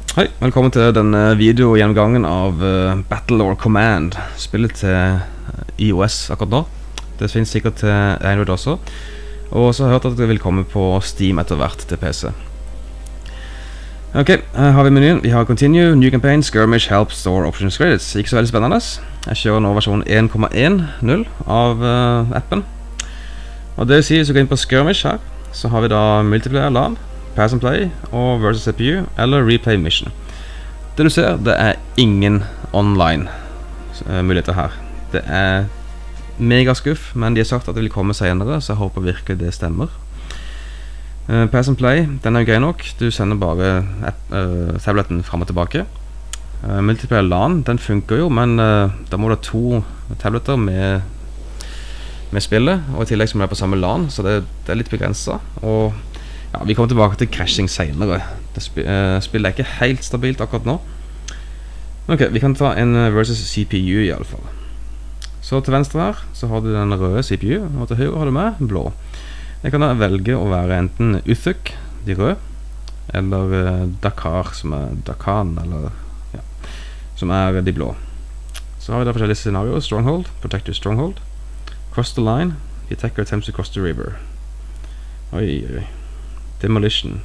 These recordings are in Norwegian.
Hei, velkommen til denne videogjennomgangen av Battlelore Command, spillet til iOS akkurat nå. Det finnes sikkert til Android også. Og så har jeg hørt at det vil komme på Steam etter hvert til PC. Ok, her har vi menyen. Vi har Continue, New Campaign, Skirmish, Help, Store, Options, Credits. Ikke så veldig spennende. Jeg kjører nå versjon 1.1.0 av appen. Og det vil si, hvis vi går inn på Skirmish her, så har vi da Multiplayer, LAN, Pass and Play og versus CPU eller Replay Mission. Det du ser, det er ingen online muligheter her. Det er megaskuff, men de har sagt at det vil komme senere, så jeg håper virkelig det stemmer. Pass and Play, den er jo grei nok. Du sender bare tabletten frem og tilbake. Multiplayer LAN, den funker jo, men da må du ha 2 tabletter med spillet, og i tillegg som er på samme LAN, så det er litt begrenset. Og ja, vi kommer tilbake til crashing senere. Spillet er ikke helt stabilt akkurat nå. Ok, vi kan ta en versus CPU i alle fall. Så til venstre her, så har du den røde CPU, og til høyre har du med blå. Jeg kan da velge å være enten Uthuk, de røde, eller Dakar, som er Dakan, eller ja, som er de blå. Så har vi da forskjellige scenarioer. Stronghold, Protect your Stronghold. Cross the line, the attacker attempts to cross the river. Oi, oi. Demolition,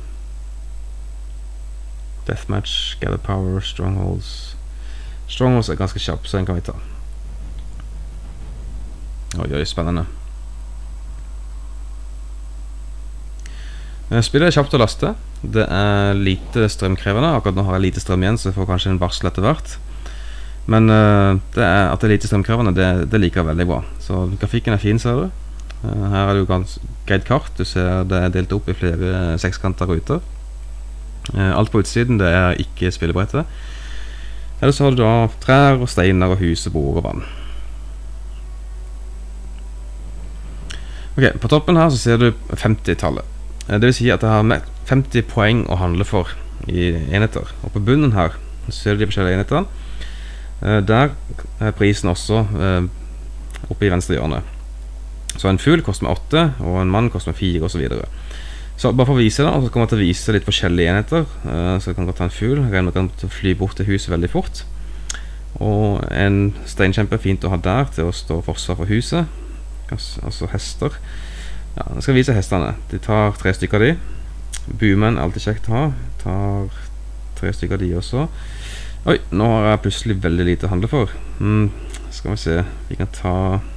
Deathmatch, Gather Power, Strongholds. Strongholds er ganske kjapp, så den kan vi ta. Oi, oi, spennende. Spillet er kjapt å laste. Det er lite strømkrevende. Akkurat nå har jeg lite strøm igjen, så jeg får kanskje en varsel etter hvert. Men at det er lite strømkrevende, det liker jeg veldig bra. Så grafikken er fin, ser du. Her er det jo ganske greit kart. Du ser det er delt opp i flere sekskanter ruter. Alt på utsiden det er ikke spillebrettet. Ellers så har du da trær og steiner og hus og bord og vann. Ok, på toppen her så ser du 50-tallet. Det vil si at jeg har 50 poeng å handle for i enheter. Og på bunnen her så ser du de forskjellige enhetene. Der er prisen også oppe i venstre hjørne. Så en fugl koster med 8, og en mann koster med 4, og så videre. Så bare for å vise det, og så kommer jeg til å vise litt forskjellige enheter. Så jeg kan godt ta en fugl, jeg regner med å fly bort til huset veldig fort. Og en steinkjempe er fint å ha der til å stå forsvar for huset. Altså hester. Ja, jeg skal vise hestene. De tar 3 stykker av de. Boomen er alltid kjekt å ha. Tar 3 stykker av de også. Oi, nå har jeg plutselig veldig lite å handle for. Skal vi se, vi kan ta...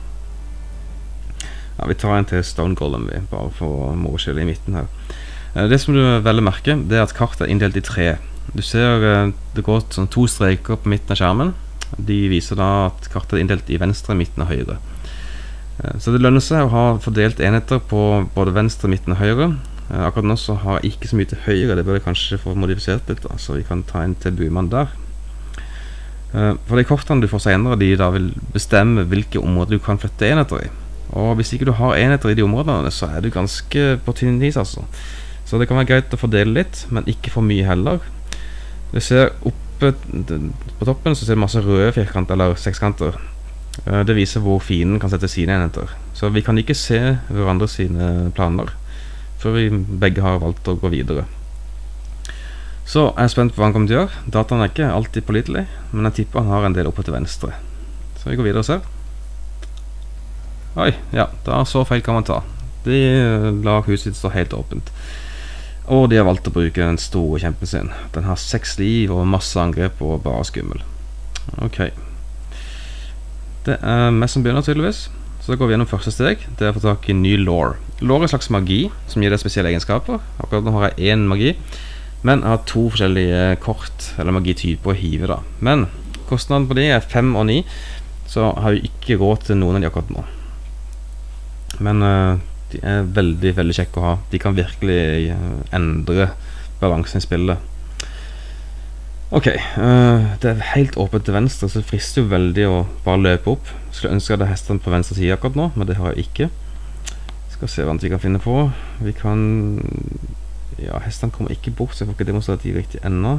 Ja, vi tar en til Stone Golem, bare for morskjell i midten her. Det som du vel merker, det er at kartet er inndelt i 3. Du ser det går sånn 2 streker på midten av skjermen. De viser da at kartet er inndelt i venstre, midten og høyre. Så det lønner seg å ha fordelt enheter på både venstre, midten og høyre. Akkurat nå så har jeg ikke så mye til høyre, det bør jeg kanskje få modifisert litt da, så vi kan ta en til Boomen der. For de kortene du får senere, de da vil bestemme hvilke områder du kan flytte enheter i. Og hvis ikke du har enheter i de områdene, så er du ganske på tynn is altså. Så det kan være greit å fordele litt, men ikke for mye heller. Du ser oppe på toppen så ser du masse røde firkanter eller sekskanter. Det viser hvor fienden kan sette sine enheter. Så vi kan ikke se hverandre sine planer før vi begge har valgt å gå videre. Så jeg er spent på hva han kommer til å gjøre. Dataen er ikke alltid pålitelig, men jeg tipper han har en del oppe til venstre. Så vi går videre og ser. Oi, ja, da så feil kan man ta. De lar huset stå helt åpent. Og de har valgt å bruke den store kjempen sin. Den har 6 liv og masse angrep og bare skummel. Ok. Det er mest som begynner tydeligvis. Så da går vi gjennom første steg. Det er å få tak i ny lore. Lore er en slags magi som gir deg spesielle egenskaper. Akkurat nå har jeg 1 magi. Men jeg har 2 forskjellige kort eller magityper å hive da. Men kostnaden på de er 5 og 9. Så har vi ikke råd til noen av de akkurat nå. Men de er veldig, veldig kjekke å ha. De kan virkelig endre balansen i spillet. Ok, det er helt åpent til venstre, så det frister jo veldig å bare løpe opp. Skulle ønske jeg hadde hestene på venstre side akkurat nå, men det har jeg ikke. Skal se hva vi kan finne på. Vi kan... Ja, hestene kommer ikke bort, så jeg får ikke demonstrert de riktig enda.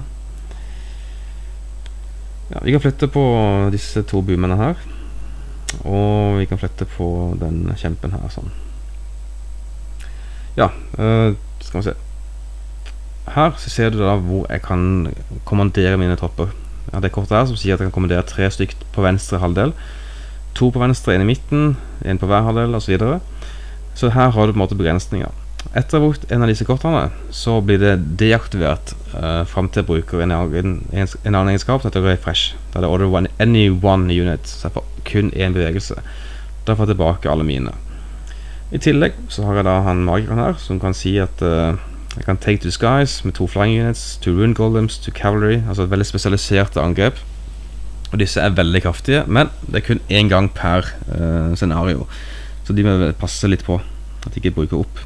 Ja, vi kan flytte på disse 2 boomene her. Og vi kan flytte på den kjempen her sånn. Ja, skal vi se. her så ser du da hvor jeg kan kommandere mine tropper. Jeg har det kortet her som sier at jeg kan kommandere 3 stykker på venstre halvdel, 2 på venstre, 1 i midten, 1 på hver halvdel og så videre. Så her har du på en måte begrensninger. Etter å ha brukt en av disse kortene, så blir det deaktivert frem til jeg bruker en annen egenskap som heter refresh. Da er det order any one unit, så jeg får kun en bevegelse. Da får jeg tilbake alle mine. I tillegg så har jeg da han magikeren her, som kan si at jeg kan take to the skies med 2 flying units, 2 rune golems, 2 cavalry, altså et veldig spesialiserte angrep. Og disse er veldig kraftige, men det er kun en gang per scenario. Så de må passe litt på at de ikke bruker opp.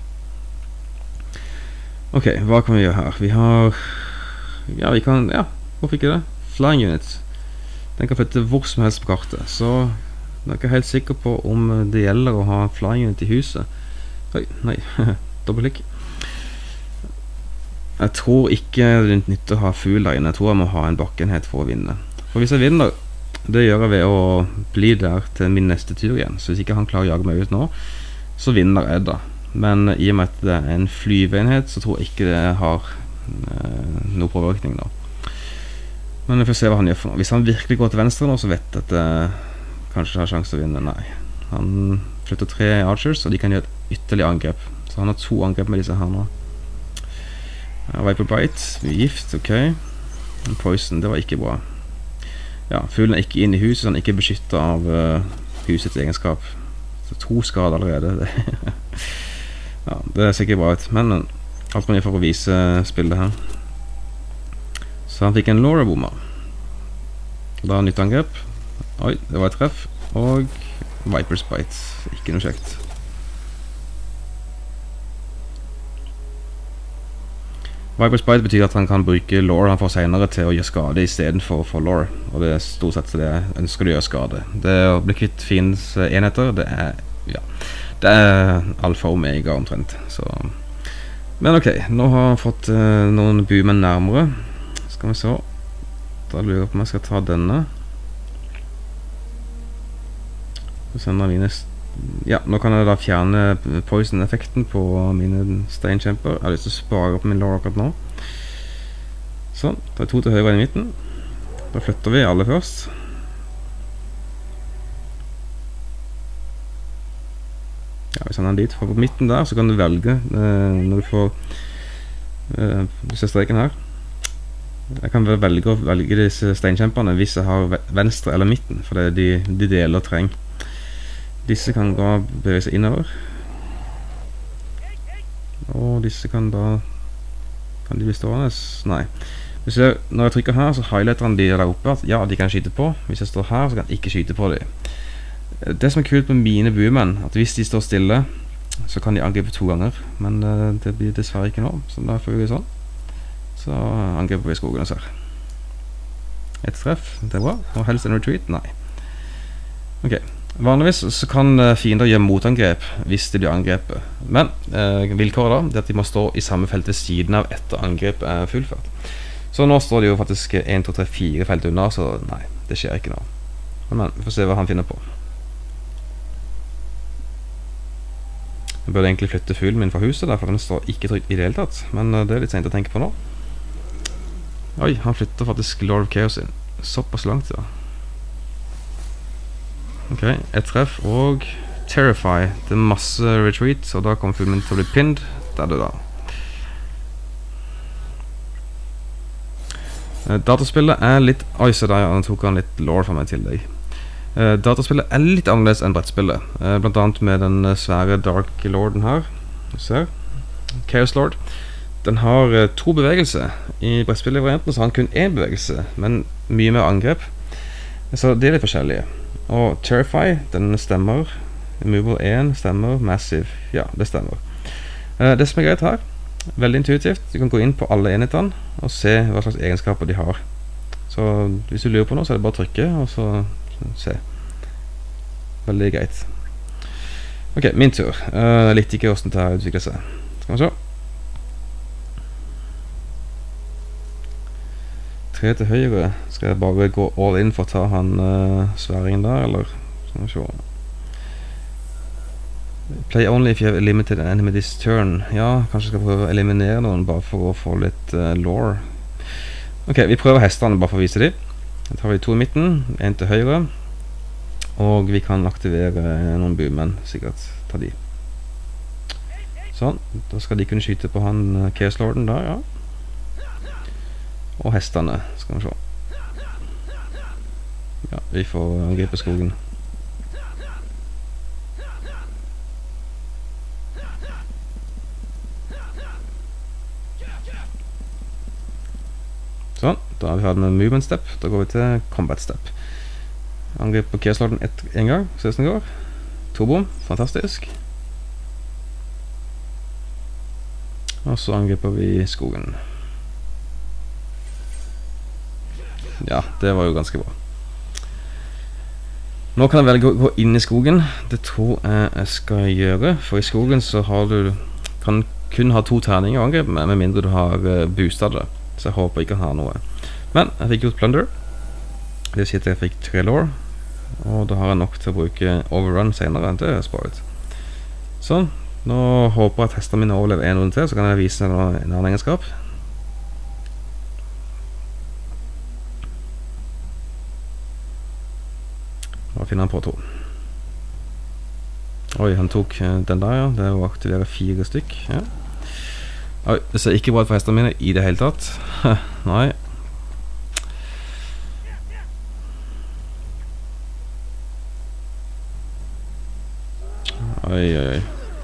Ok, hva kan vi gjøre her? Vi har... Ja, vi kan... Ja, hvorfor ikke det? Flying units. Den kan flytte hvor som helst på kartet. Så jeg er ikke helt sikker på om det gjelder å ha flying unit i huset. Oi, nei, dobbeltklikk. Jeg tror ikke det er nyttig å ha fugl der inne. Jeg tror jeg må ha en bakkenhet for å vinne. For hvis jeg vinner, det gjør jeg ved å bli der til min neste tur igjen. Så hvis ikke han klarer å jage meg ut nå, så vinner jeg da. Men i og med at det er en flyveenhet, så tror jeg ikke det har noe påvirkning da. Men vi får se hva han gjør for noe. Hvis han virkelig går til venstre nå, så vet jeg at det kanskje har sjanse til å vinne. Nei. Han flytter 3 archers, og de kan gjøre et ytterligere angrep. Så han har 2 angrep med disse her nå. Viper Bite, gift, ok. Poison, det var ikke bra. Ja, fuglen er ikke inne i huset, så han er ikke beskyttet av husets egenskap. Så 2 skader allerede. Ja, det ser ikke bra ut, men alt man gjør for å vise spillet her. Så han fikk en Laura-bomber. Da nytt angrep. Oi, det var et treff. Og Viper's Bite, ikke noe kjekt. Viper's Bite betyr at han kan bruke lore han får senere til å gjøre skade i stedet for lore. Og det er stort sett det jeg ønsker å gjøre skade. Det å bli kvitt fiendens enheter, det er, ja, det er alfa og omega omtrent. Så. Men ok, nå har jeg fått noen boomen nærmere. Skal vi se. Da lurer jeg på om jeg skal ta denne. Så sender jeg mine... Ja, nå kan jeg da fjerne poison-effekten på mine steinkjemper. Jeg har lyst til å spare opp min lore akkurat nå. Sånn, da er 2 til høyre i midten. Da flytter vi alle først. Ja, vi sender den dit. For på midten der så kan du velge når du får du ser streken her. Jeg kan velge disse steinkjemperne hvis jeg har venstre eller midten, for det er de deler terreng. Disse kan da bevege seg innover. Og disse kan da... Kan de bli stående? Nei. Når jeg trykker her, så highlighter han de der oppe. Ja, de kan skyte på. Hvis jeg står her, så kan jeg ikke skyte på de. Det som er kult med mine boomen, at hvis de står stille, så kan de angripe 2 ganger. Men det blir dessverre ikke nå, så da får vi sånn. Så angriper vi skogen og ser. Et treff, det er bra. Og helst en retreat? Nei. Ok. Vanligvis så kan fiender gjøre motangrep hvis de blir angrepet. Men vilkåret da, det er at de må stå i samme felt ved siden av etter angrep er fullført. Så nå står de jo faktisk 1, 2, 3, 4 felt unna, så nei, det skjer ikke nå. Men vi får se hva han finner på. Jeg burde egentlig flytte fuglen min fra huset, derfor den står ikke trygt i det hele tatt. Men det er litt sent å tenke på nå. Oi, han flytter faktisk Lord of Chaos inn. Såpass langt, ja. Ok, et treff og Terrify. Det er masse retreat, og da kommer fuglen min til å bli pinned. Der er det da. Dataspillet er litt... Oi, så der, han tok han litt lore for meg til deg. Dataspillet er litt annerledes enn brettspillet. Blant annet med den svære Dark Lorden her. Du ser. Chaos Lord. Den har 2 bevegelser. I brettspillet-varianten så har han kun 1 bevegelse, men mye mer angrep. Så det er litt forskjellige. Og Terrify, den stemmer. Immovable 1 stemmer. Massive, ja, det stemmer. Det som er greit her, veldig intuitivt. Du kan gå inn på alle enhetene og se hva slags egenskaper de har. Så hvis du lurer på noe, så er det bare å trykke, og så se. Veldig greit. Ok, min tur. Jeg likte ikke hvordan det her utviklet seg. Skal vi se. 3 til høyre. Skal jeg bare gå all in for å ta han sværingen der, eller? Skal vi se. Play only if you have limited enemy this turn. Ja, kanskje jeg skal prøve å eliminere noen bare for å få litt lore. Ok, vi prøver hestene bare for å vise dem. Da tar vi 2 i midten, 1 til høyre. Og vi kan aktivere noen boommen, sikkert ta de. Sånn, da skal de kunne skyte på han Chaos Lorden der, ja. Og hestene, skal vi se. Ja, vi får angripe skogen. Sånn, da har vi hatt med movement step. Da går vi til combat step. Angrip på Chaos Lorden en gang, så det går. 2 bom, fantastisk. Og så angriper vi skogen. Ja, det var jo ganske bra. Nå kan jeg velge å gå inn i skogen. Det tror jeg skal gjøre, for i skogen så har du, kan kun ha 2 terninger å angripe med mindre du har boostet det. Så jeg håper ikke han har noe. Men jeg fikk gjort plunder. Det vil si at jeg fikk 3 lore. Og da har jeg nok til å bruke overrun senere enn det jeg har sparet. Sånn. Nå håper jeg at hestene mine overlever en runde til, så kan jeg vise en annen egenskap. Da finner han på 2. Oi, han tok den der, ja. Det er å aktivere 4 stykk, ja. Oi, det ser ikke bra ut for hestene mine i det hele tatt. Nei. Oi, oi, oi.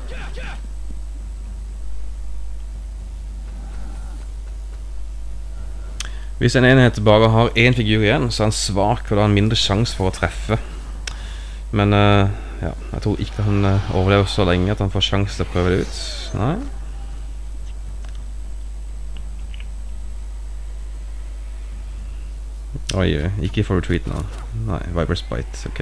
Hvis en enhet bare har en figur igjen, så er han svak, og da har han mindre sjans for å treffe. Men ja, jeg tror ikke han overlever så lenge at han får sjans til å prøve det ut. Nei. Oi, ikke for retreat nå. Nei, Viper's Bite, ok.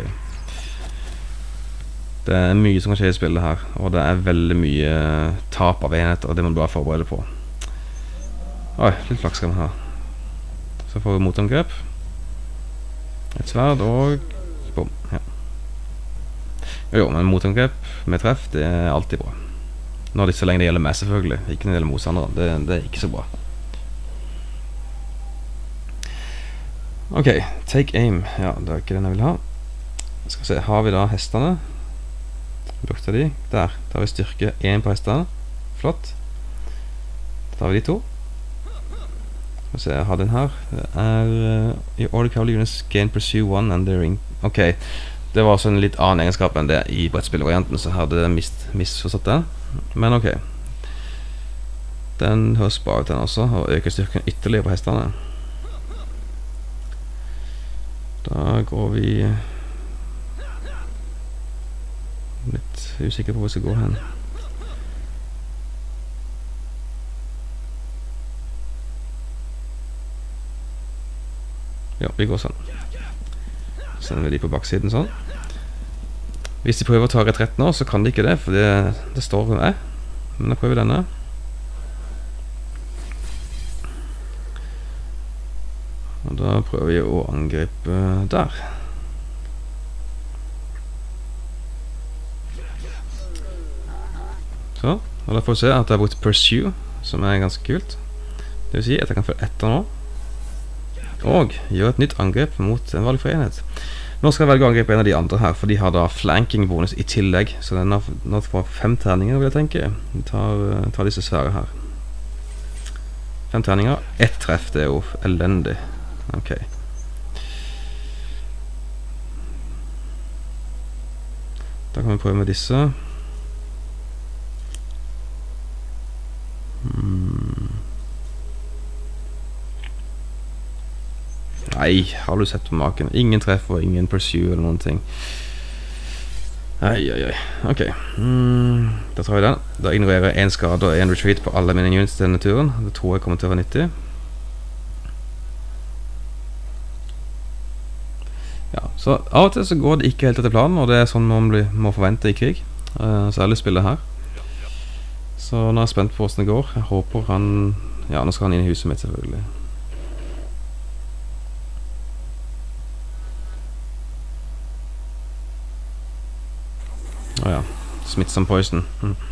Det er mye som kan skje i spillet her, og det er veldig mye tap av enheter, og det må du bare forberede på. Oi, litt flaks skal man ha. Så får vi motangrep. Et sverd og bom, ja. Jo, men motangrep med treff, det er alltid bra. Når det så lenge det gjelder meg selvfølgelig, ikke når det gjelder motstandere, det er ikke så bra. Ok, take aim. Ja, det er ikke den jeg vil ha. Skal vi se, har vi da hestene? Brukte de? Der, da har vi styrke 1 på hestene. Flott. Da tar vi de 2. Skal vi se, jeg har den her. Det er i Order Cavalry units gain pursue 1 and the ring. Ok, det var også en litt annen egenskap enn det i brettspillvarianten, så hadde jeg misforstått den. Men ok. Den høres bare ut den også, og øker styrken ytterligere på hestene. Da går vi litt usikker på hvor vi skal gå hen. Ja, vi går sånn. Sender vi de på baksiden sånn. Hvis de prøver å ta retrett nå, så kan de ikke det, for det står hvem er. Men jeg prøver denne. Og da prøver vi å angripe der. Så, og da får vi se at jeg har brukt Pursue, som er ganske kult. Det vil si at jeg kan følge etter nå. Og gjøre et nytt angrep mot en valgfri enhet. Nå skal jeg velge å angripe en av de andre her, for de har da flanking bonus i tillegg. Så den har nå får 5 terninger, vil jeg tenke. Vi tar disse svære her. 5 terninger, 1 treff, det er jo elendig. Ok. Da kan vi prøve med disse. Nei, har du sett på maken? Ingen treff og ingen pursue eller noen ting. Ai. Ok. Da tar vi den. Da ignorerer jeg 1 skade og 1 retreat på alle mine units denne turen. Det tror jeg kommer til å være nyttig. Ja, så av og til så går det ikke helt etter planen, og det er sånn man må forvente i krig. Særlig spillet her. Så nå er jeg spent på hvordan det går. Jeg håper han... Ja, nå skal han inn i huset mitt selvfølgelig. Åja, smittsom poison.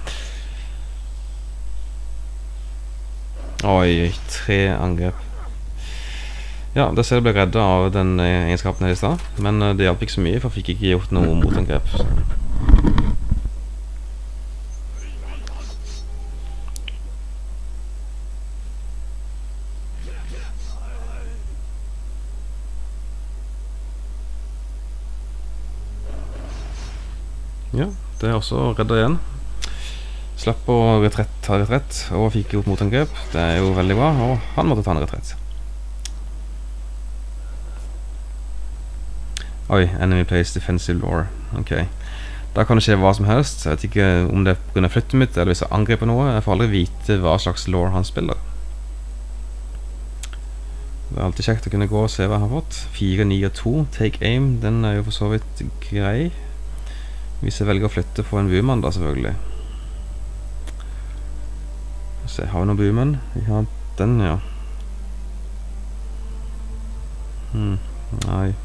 Oi, 3 angrep. Ja, det ser jeg ble reddet av den egenskapen her i sted. Men det hjalp ikke så mye, for jeg fikk ikke gjort noe motangrep. Så. Ja, det er også reddet igjen. Slapp å ta retrett, og fikk gjort motangrep. Det er jo veldig bra, og han måtte ta en retrett. Oi, enemy plays defensive lore. Ok. Da kan det skje hva som helst. Jeg vet ikke om det er på grunn av flyttet mitt, eller hvis jeg angriper noe. Jeg får aldri vite hva slags lore han spiller. Det er alltid kjekt å kunne gå og se hva jeg har fått. 4, 9 og 2. Take aim, den er jo for så vidt grei. Hvis jeg velger å flytte på en booman da, selvfølgelig. Så har vi noen booman. Vi har den, ja. Nei.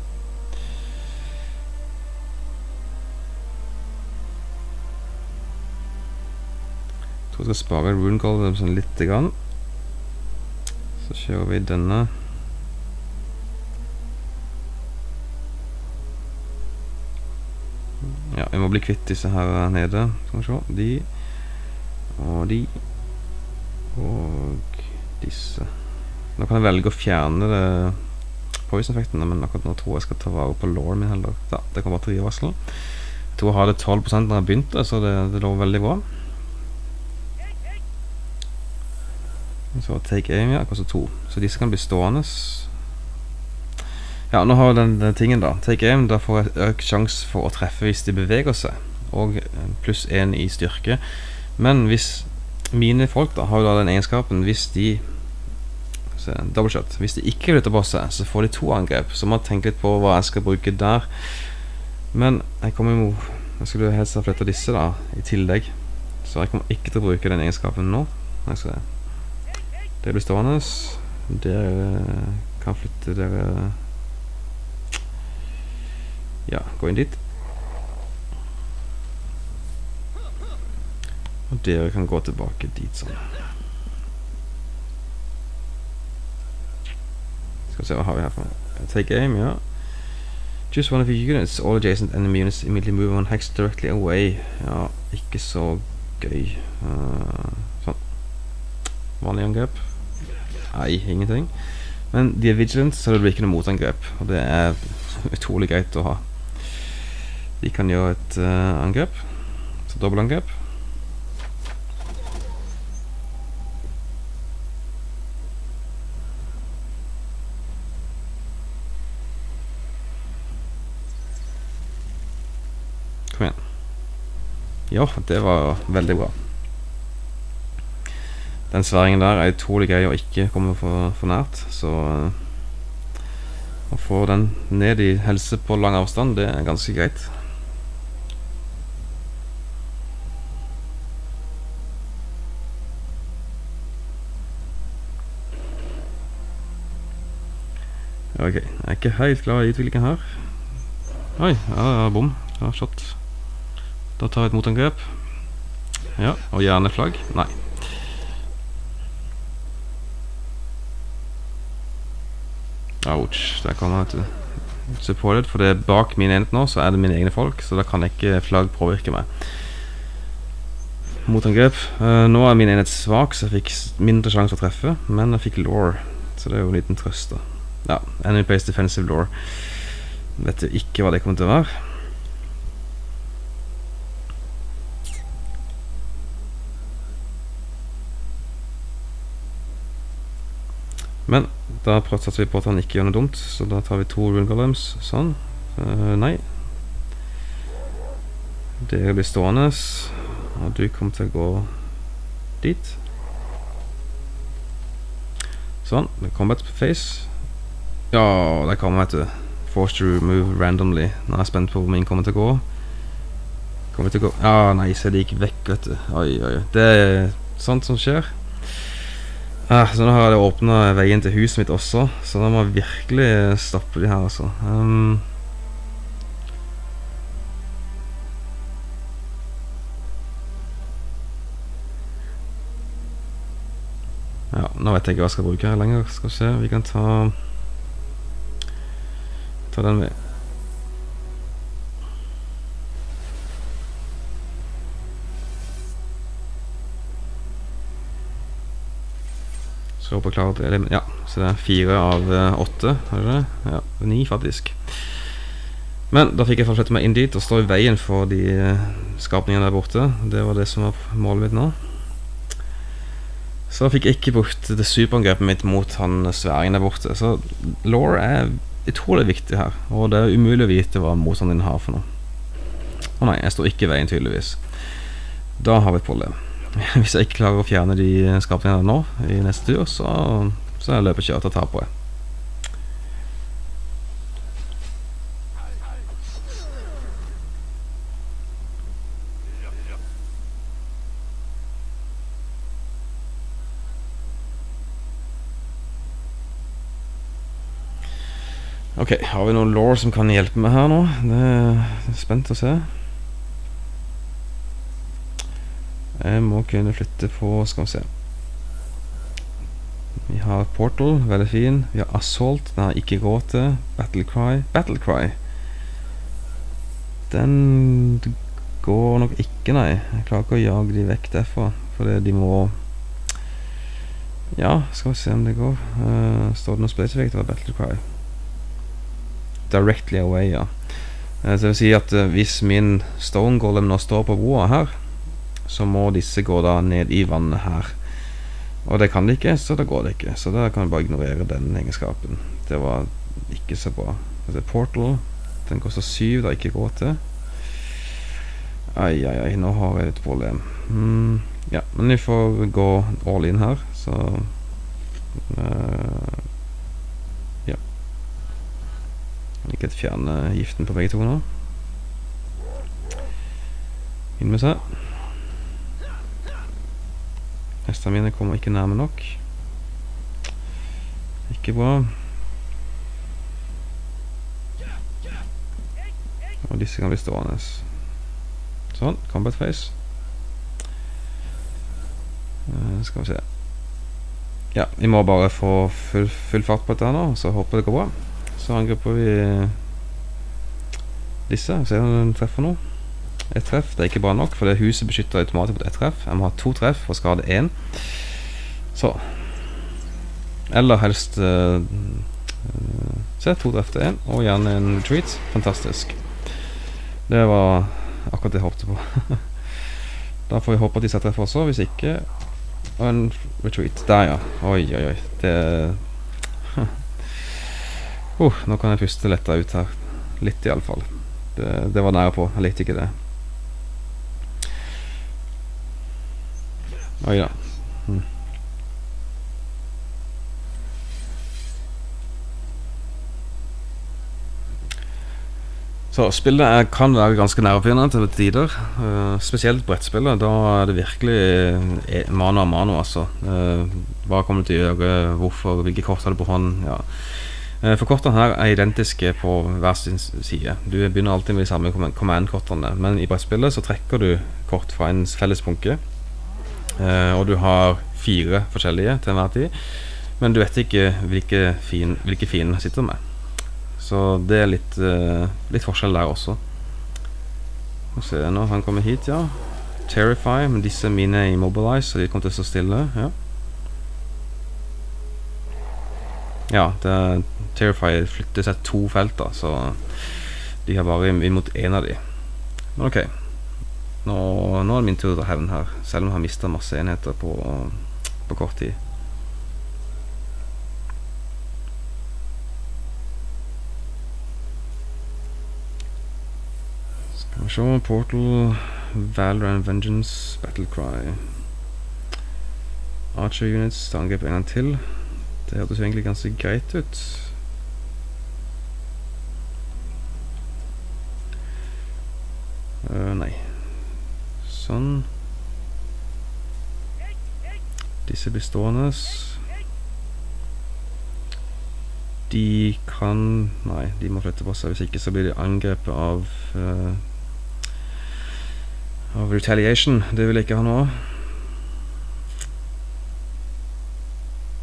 Jeg tror jeg skal spare rune gold sånn litt grann. Så kjører vi denne. Ja, vi må bli kvitt disse her nede. Skal vi se. De. Og disse. Nå kan jeg velge å fjerne poison-effektene, men akkurat nå tror jeg skal ta vare på lore min heller. Ja, det kan bare til varsel. Jeg tror jeg har det 12% når jeg begynte, så det lå veldig bra. Så take aim, ja, koster 2. Så disse kan bli stående. Ja, nå har den tingen da. Take aim, da får jeg økt sjanse for å treffe hvis de beveger seg. Og pluss 1 i styrke. Men hvis mine folk da har da den egenskapen, hvis de double shot, hvis de ikke flytter på seg, så får de 2 angrep. Så må jeg tenke litt på hva jeg skal bruke der. Men jeg skulle helst ha flyttet disse da, i tillegg. Så jeg kommer ikke til å bruke den egenskapen nå. Det blir stående. Dere kan flytte dere. Ja, gå inn dit. Og dere kan gå tilbake dit sånn. Skal vi se hva har vi her for. Take aim, ja. Choose one of your units. All adjacent enemy units immediately move on hex directly away. Ja, ikke så gøy. Sånn. Vanlig angrep. Nei, ingenting. Men de er vigilant, så det blir ikke noe motangrep. Og det er utrolig greit å ha. De kan gjøre et angrep. Så dobbeltangrep. Kom igjen. Ja, det var veldig bra. Den sværingen der er utrolig grei å ikke komme for nært, så å få den ned i helse på lang avstand, det er ganske greit. Ok, jeg er ikke helt klar i utviklingen her. Oi, ja, bom. Ja, shot. Da tar vi et motangrep. Ja, og gjerne flagg. Nei. Ouch, der kommer jeg til supported, for det er bak min enhet nå, så er det mine egne folk, så da kan ikke flagg påvirke meg. Motangrep. Nå er min enhet svak, så jeg fikk mindre sjanse å treffe, men jeg fikk lore, så det er jo en liten trøst da. Ja, enemy plays defensive lore. Vet jo ikke hva det kommer til å være. Men da satser vi på at han ikke gjør noe dumt, så da tar vi 2 rune golems, sånn. Nei. Det blir stående, og du kommer til å gå dit. Sånn, det er combat face. Ja, der kommer jeg til. Forced to remove randomly. Nå er jeg spent på hvor min kommer til å gå. Kommer til å gå. Ja, nei, så det gikk vekk, vet du. Oi, oi, det er sånt som skjer. Så nå har jeg åpnet veien til huset mitt også, så da må jeg virkelig stoppe de her, altså. nå vet jeg ikke hva jeg skal bruke her lenger. Skal vi se, vi kan ta den med. Så beklager det, ja, så det er 4 av 8, er det det? Ja, 9 faktisk. Men da fikk jeg fortsette meg inn dit og stå i veien for de skapningene der borte. Det var det som var målet mitt nå. Så da fikk jeg ikke brukt det superangrepet mitt mot han sværingen der borte. Så lore er utrolig viktig her, og det er umulig å vite hva motstanderen din har for noe. Å nei, jeg står ikke i veien tydeligvis. Da har vi et problem. Hvis jeg ikke klarer å fjerne de skapningene nå i neste tur, så er jeg løpekjørt og tar på det. Ok, har vi noen lore som kan hjelpe meg her nå? Det er spent å se. Jeg må kunne flytte på, skal vi se. Vi har Portal, veldig fin. Vi har Assault, den har ikke råd til. Battlecry. Den går nok ikke, nei. Jeg klarer ikke å jage de vekk derfra, fordi de må... Ja, skal vi se om det går. Står det noe spesifikt av Battlecry? Directly away, ja. Så det vil si at hvis min Stone Golem nå står på broa her, så må disse gå da ned i vannet her. Og det kan de ikke, så da går det ikke. Så da kan vi bare ignorere den egenskapen. Det var ikke så bra. Det er Portal. Den koster 7, da ikke går til. Ai, nå har jeg et problem. Ja, men vi får gå all in her, så... ja. Ikke fjerne giften på begge to nå. Inn med seg. Hestene mine kommer ikke nærme nok. Ikke bra. Og disse kan bli stående. Sånn, combat face. Skal vi se. Ja, vi må bare få full fart på dette her nå, så håper det går bra. Så angriper vi disse, ser om den treffer noe. Et treff, det er ikke bra nok, for det huset beskytter automatisk på et treff. Jeg må ha 2 treff for å skade 1. Så. Eller helst se 2 treff til 1, og gjerne en retreat. Fantastisk. Det var akkurat det jeg håpte på. Da får vi håpe at de setter treff også, hvis ikke. Og en retreat. Der, ja. Oi. Det... nå kan jeg puste lettere ut her. Litt i alle fall. Det var nære på. Jeg likte ikke det. Oi da. Så spillet kan være ganske nervepirrende til tider, spesielt brettspillet. Da er det virkelig mano a mano, altså. Hva kommer du til å gjøre, hvorfor, hvilke kort har du på hånd, ja. For kortene her er identiske på hver sin side. Du begynner alltid med de samme command-kortene, men i brettspillet så trekker du kort fra en felles bunke, og du har 4 forskjellige til enhver tid, men du vet ikke hvilke fiender sitter med. Så det er litt forskjell der også. Nå ser jeg nå, han kommer hit, ja. Terrify, men disse mine er immobilized, så de kommer til å stå stille, ja. Ja, Terrify flytter seg 2 felter, så de har bare imot en av de. Men ok, nå er det min tur til hevn her, selv om jeg har mistet masse enheter på kort tid. Skal vi se, Portal, Valor and Vengeance, Battlecry. Archer units, da angrep en til. Det hørtes jo egentlig ganske greit ut. Nei. Sånn. Disse blir stående. De kan... Nei, de må flytte på seg. Hvis ikke så blir de angrepet av retaliation. Det vil jeg ikke ha nå.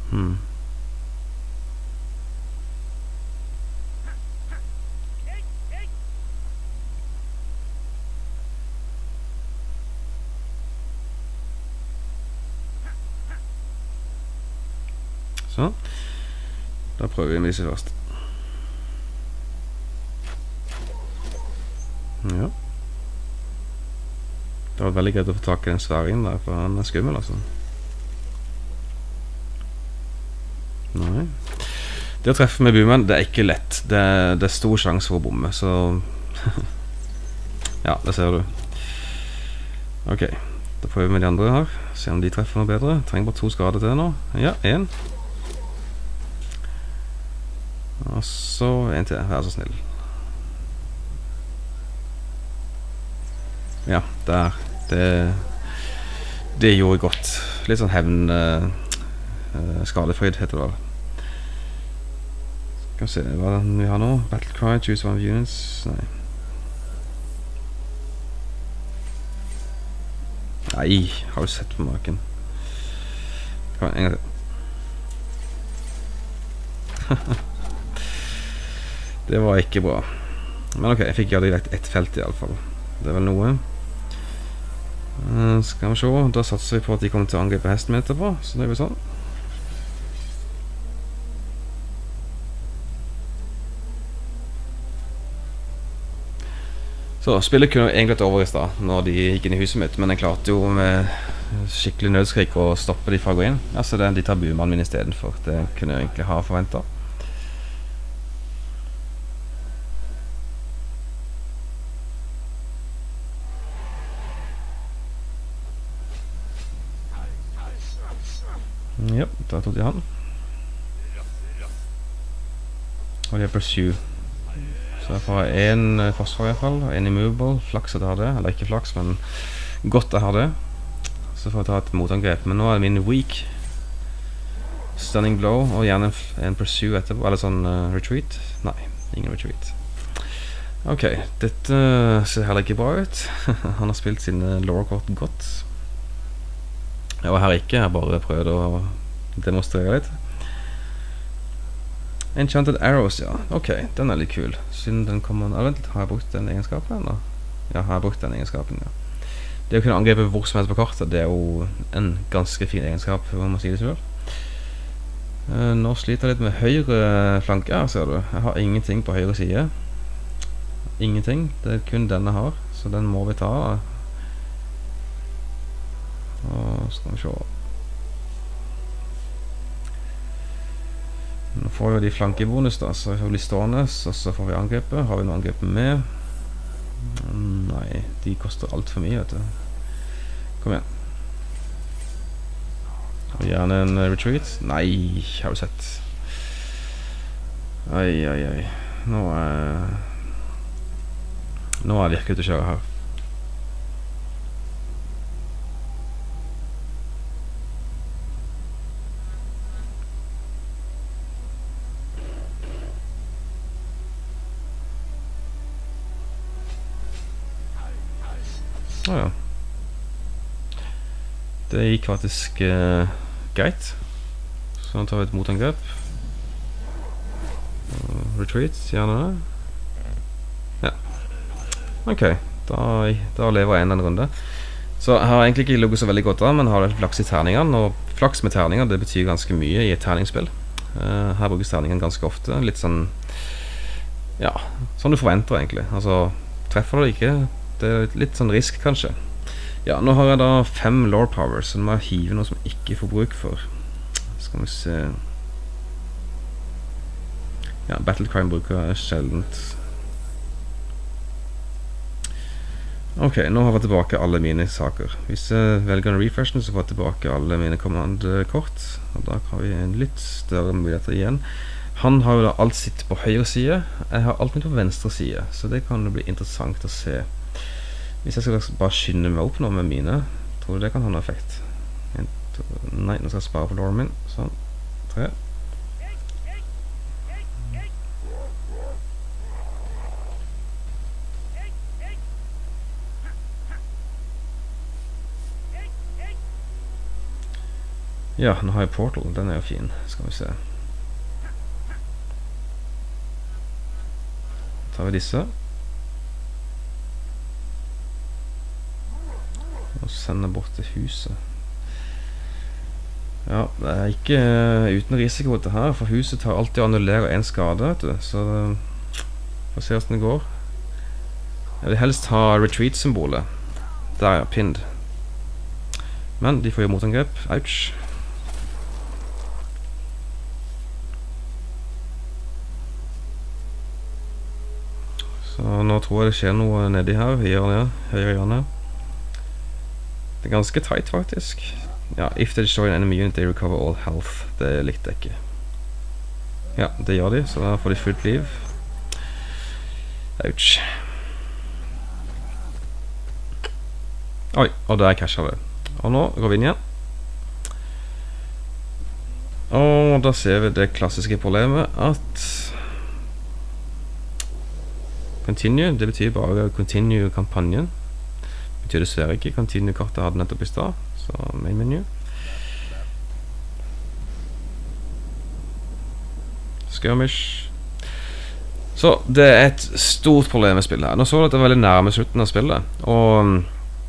Så. Da prøver vi med disse først. Ja. Det var veldig greit å få tak i den sværingen der, for han skummel, altså. Nei. Det å treffe med boomen, det ikke lett. Det er stor sjanse for å bomme, så... ja, det ser du. Ok, da prøver vi med de andre her. Se om de treffer noe bedre. Trenger bare 2 skader til nå. Ja, 1. Og så 1 til, vær så snill. Ja, der. Det gjorde godt. Litt sånn hevn skadefryd heter det vel. Skal vi se, hva er det vi har nå? Battlecry, choose one of units. Nei. Nei, har du sett på maken? Kom, en gang til. Det var ikke bra. Men ok, jeg fikk jo direkt ett felt i alle fall. Det er vel noe. Skal vi se, da satser vi på at de kommer til å angripe hesten min etterpå. Så det er jo sånn. Så spillet kunne egentlig vært over i sted når de gikk inn i huset mitt, men jeg klarte jo med skikkelig nødskrik å stoppe de fra å gå inn. Altså de tar bumannen min i stedet for. Det kunne jeg egentlig ha forventet. Ja, da tok de han. Og de har pursue. Så jeg får en forsvar i hvert fall, og en immovable. Flaks at jeg har det, eller ikke flaks, men godt jeg har det. Så får jeg ta et motangrep, men nå er det min weak. Stunning blow, og gjerne en pursue etterpå, eller sånn retreat. Nei, ingen retreat. Ok, dette ser heller ikke bra ut. Han har spilt sine lower-kort godt. Og her ikke, jeg bare prøvde å demonstrere litt. Enchanted Arrows, ja. Ok, den er litt kul. Siden den kommer... Vent, har jeg brukt den egenskapen da? Ja, har jeg brukt den egenskapen, ja. Det å kunne angripe hvor som helst på kartet, det er jo en ganske fin egenskap, om man sier det selv. Nå sliter jeg litt med høyre flanke her, ser du. Jeg har ingenting på høyre side. Ingenting. Det er kun denne her, så den må vi ta. Og skal vi se. Nå får vi de flankebonus da, så vi får bli stående, og så får vi angripe. Har vi noe angripe med? Nei, de koster alt for mye, vet du. Kom igjen. Og gjerne en retreat. Nei, har du sett. Ai. Nå er det virkelig ute å kjøre her. Ja. Det gikk faktisk greit. Så nå tar vi et motangrep. Retreat, gjerne det. Ja. Ok, da lever jeg en runde. Så jeg har egentlig ikke logget så veldig godt da, men har flaks i terningene. Og flaks med terninger, det betyr ganske mye i et terningsspill. Her brukes terningen ganske ofte. Litt sånn, ja, sånn du forventer egentlig. Altså, treffer du det ikke? Det er litt sånn risk kanskje. Ja, nå har jeg da 5 lore powers, så nå må jeg hive noe som jeg ikke får bruk for. Skal vi se. Ja, Battlecry bruker jeg sjeldent. Ok, nå har jeg tilbake alle mine saker. Hvis jeg velger en refreshen, så får jeg tilbake alle mine command-kort. Og da har vi en litt større muligheter igjen. Han har jo da alt sitt på høyre side. Jeg har alt mitt på venstre side, så det kan bli interessant å se. Hvis jeg skal bare skynde meg opp nå med mine, tror du det kan ha noe effekt? Nei, nå skal jeg spare på lore min. Sånn, 3. Ja, nå har jeg Portal, den er jo fin. Skal vi se. Tar vi disse. Og sender bort til huset. Ja, det er ikke uten risiko dette her, for huset tar alltid å annullere en skade, vet du. Så får se hvordan det går. Jeg vil helst ha retreat-symbolet. Der ja, pinned. Men de får jo motangrep. Ouch. Så nå tror jeg det skjer noe nedi her, høyre hjørne. Det er ganske tight faktisk. Ja, if they destroy an enemy unit, they recover all health. Det likte jeg ikke. Ja, det gjør de, så da får de fullt liv. Ouch. Oi, og der cashet det. Og nå går vi inn igjen. Og da ser vi det klassiske problemet at continue, det betyr bare continue kampanjen. Det betyr dessverre ikke continue kartet hadde nettopp i stad. Så main menu. Skirmish. Så det er et stort problem med spillet her. Nå så du at det er veldig nærme slutten av spillet. Og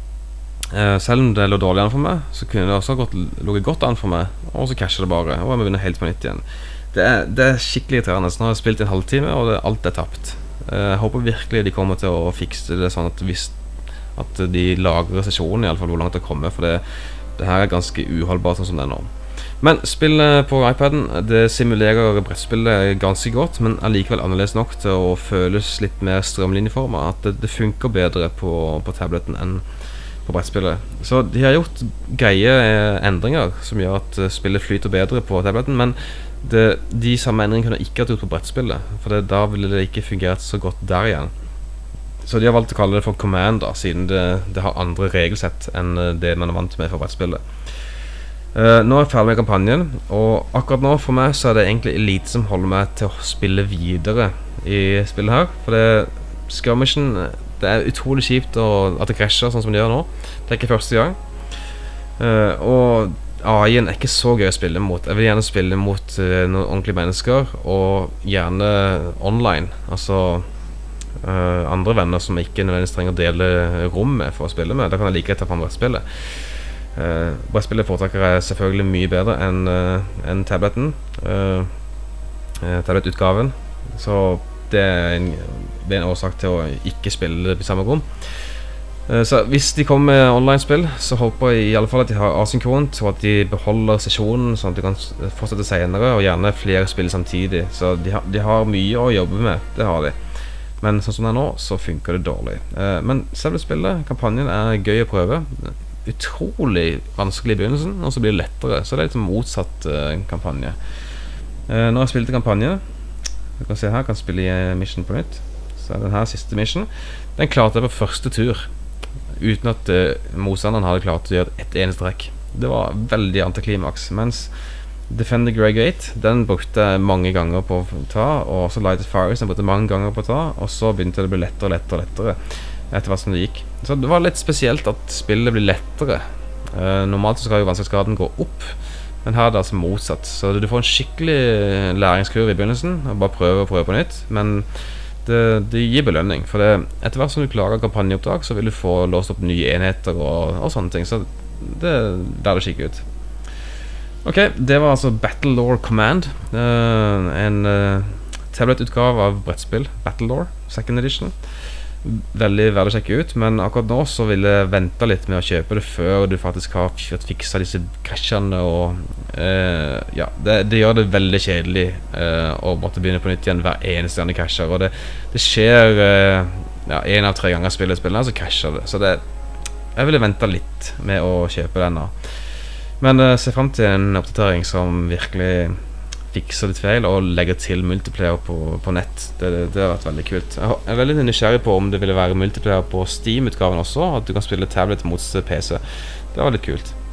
selv om det lå dårlig an for meg, så kunne det også ligget godt an for meg. Og så casher det bare, og jeg må begynne helt på nytt igjen. Det er skikkelig irriterende. Så nå har jeg spilt en halvtime, og alt er tapt. Jeg håper virkelig de kommer til å fikse det sånn at de lagrer sesjonen, i alle fall hvor langt det kommer, for det her er ganske uholdbart sånn som det er nå. Men spillet på iPaden, det simulerer brettspillet ganske godt, men er likevel annerledes nok til å føles litt mer strømlinjeformet, at det funker bedre på tableten enn på brettspillet. Så de har gjort greie endringer som gjør at spillet flyter bedre på tableten, men de samme endringene kunne ikke hatt gjort på brettspillet, for da ville det ikke fungert så godt der igjen. Så de har valgt å kalle det for Command da, siden det har andre regelsett enn det man er vant med for brettspillet. Nå er jeg ferdig med kampanjen, og akkurat nå for meg så er det egentlig lite som holder meg til å spille videre i spillet her, for skirmishen, det er utrolig kjipt at det krasjer sånn som det gjør nå. Det er ikke første gang. Og AI-en er ikke så gøy å spille mot. Jeg vil gjerne spille mot noen ordentlige mennesker, og gjerne online. Altså andre venner som ikke nødvendigvis trenger å dele rom med for å spille med. Da kan jeg like å ta fram brettspillet. Brettspillet foretrekker jeg selvfølgelig mye bedre enn tableten. Tabletutgaven. Så det er en årsak til å ikke spille det i samme rom. Så hvis de kommer med online-spill, så håper jeg i alle fall at de har asynkront, og at de beholder sesjonen, sånn at de kan fortsette senere, og gjerne flere spill samtidig. Så de har mye å jobbe med, det har de. Men sånn som det er nå, så funker det dårlig. Men selve spillet, kampanjen, er gøy å prøve. Utrolig vanskelig i begynnelsen, og så blir det lettere. Så det er litt motsatt kampanje. Når jeg spilte kampanje, du kan se her, kan spille i mission på nytt. Så er den her siste mission. Den klarte jeg på første tur, uten at motstanderen hadde klart å gjøre et eneste trekk. Det var veldig antiklimaks. Mens Defender Grey Gate, den brukte jeg mange ganger på å ta, og også Light of Fires, den brukte jeg mange ganger på å ta, og så begynte det å bli lettere og lettere og lettere etter hvert som det gikk. Så det var litt spesielt at spillet blir lettere. Normalt så skal jo vanskelighetsgraden gå opp, men her er det altså motsatt. Så du får en skikkelig læringskurve i begynnelsen, og bare prøve på nytt, men det gir belønning, for etter hvert som du klarer kampanjeoppdrag, så vil du få låst opp nye enheter og sånne ting, så det der det kikker ut. Ok, det var altså Battlelore Command, en tabletutgave av brettspill, Battlelore, second edition. Veldig verdt å sjekke ut, men akkurat nå så vil jeg vente litt med å kjøpe det før du faktisk har fått fiksa disse krasjene, og ja, det gjør det veldig kjedelig å måtte begynne på nytt igjen hver eneste gang det krasjer, og det skjer ja, 1 av 3 ganger spillet så krasjer det, så jeg ville vente litt med å kjøpe denne. Men se frem til en oppdatering som virkelig fikser litt feil og legger til multiplayer på nett. Det har vært veldig kult. Jeg er veldig nysgjerrig på om det ville være multiplayer på Steam-utgaven også, at du kan spille tablet mot PC. Det var litt kult.